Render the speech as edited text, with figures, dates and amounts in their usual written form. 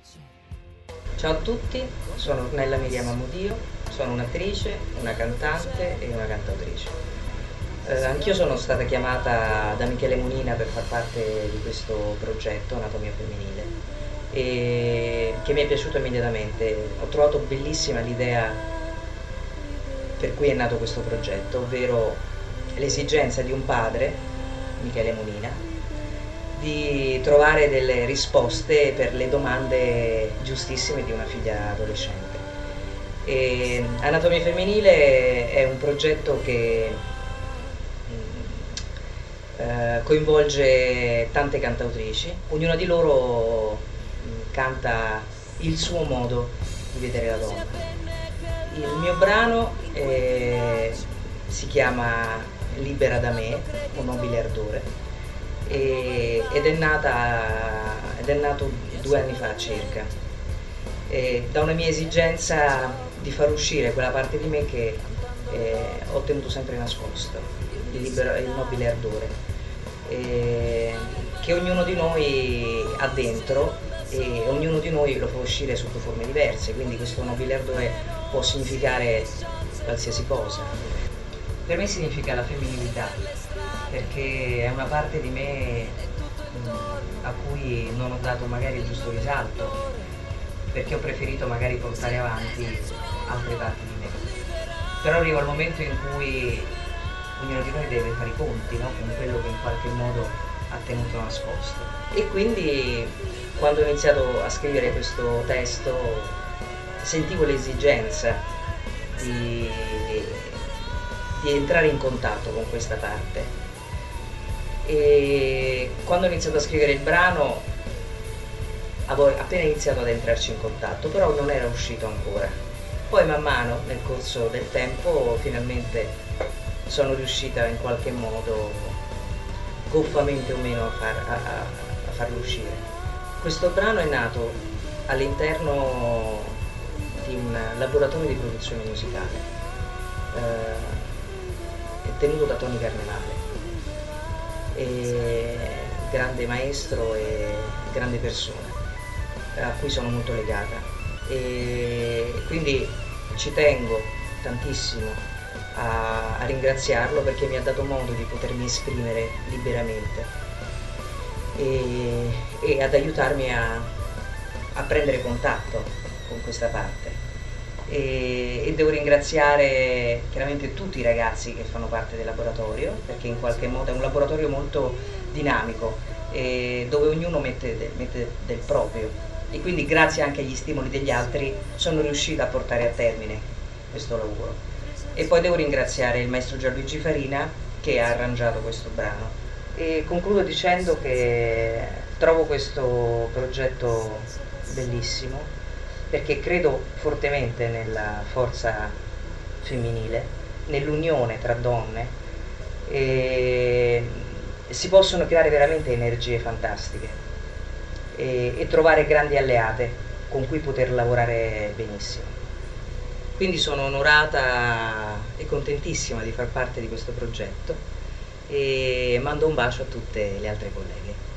Ciao a tutti, sono Ornella Miriam Amudio, sono un'attrice, una cantante e una cantautrice. Anch'io sono stata chiamata da Michele Munina per far parte di questo progetto Anatomia Femminile, e che mi è piaciuto immediatamente. Ho trovato bellissima l'idea per cui è nato questo progetto, ovvero l'esigenza di un padre, Michele Munina, di trovare delle risposte per le domande giustissime di una figlia adolescente. E Anatomia Femminile è un progetto che coinvolge tante cantautrici, ognuna di loro canta il suo modo di vedere la donna. Il mio brano si chiama Libera da me, un nobile ardore, ed è nato 2 anni fa circa, da una mia esigenza di far uscire quella parte di me che ho tenuto sempre nascosto, il nobile ardore, che ognuno di noi ha dentro, e ognuno di noi lo fa uscire sotto forme diverse, quindi questo nobile ardore può significare qualsiasi cosa. Per me significa la femminilità, perché è una parte di me a cui non ho dato magari il giusto risalto, perché ho preferito magari portare avanti altre parti di me. Però arriva il momento in cui ognuno di noi deve fare i conti, no? Con quello che in qualche modo ha tenuto nascosto. E quindi quando ho iniziato a scrivere questo testo sentivo l'esigenza di entrare in contatto con questa parte, e quando ho iniziato a scrivere il brano avevo appena iniziato ad entrarci in contatto, però non era uscito ancora. Poi man mano nel corso del tempo finalmente sono riuscita in qualche modo, goffamente o meno, a farlo uscire. Questo brano è nato all'interno di un laboratorio di produzione musicale, tenuto da Tony Carnevale, grande maestro e grande persona a cui sono molto legata, e quindi ci tengo tantissimo a ringraziarlo, perché mi ha dato modo di potermi esprimere liberamente e ad aiutarmi a prendere contatto con questa parte. E devo ringraziare chiaramente tutti i ragazzi che fanno parte del laboratorio, perché in qualche modo è un laboratorio molto dinamico, dove ognuno mette del proprio, e quindi grazie anche agli stimoli degli altri sono riuscita a portare a termine questo lavoro. E poi devo ringraziare il maestro Gianluigi Farina, che ha arrangiato questo brano. E concludo dicendo che trovo questo progetto bellissimo, perché credo fortemente nella forza femminile, nell'unione tra donne, e si possono creare veramente energie fantastiche, e trovare grandi alleate con cui poter lavorare benissimo. Quindi sono onorata e contentissima di far parte di questo progetto, e mando un bacio a tutte le altre colleghe.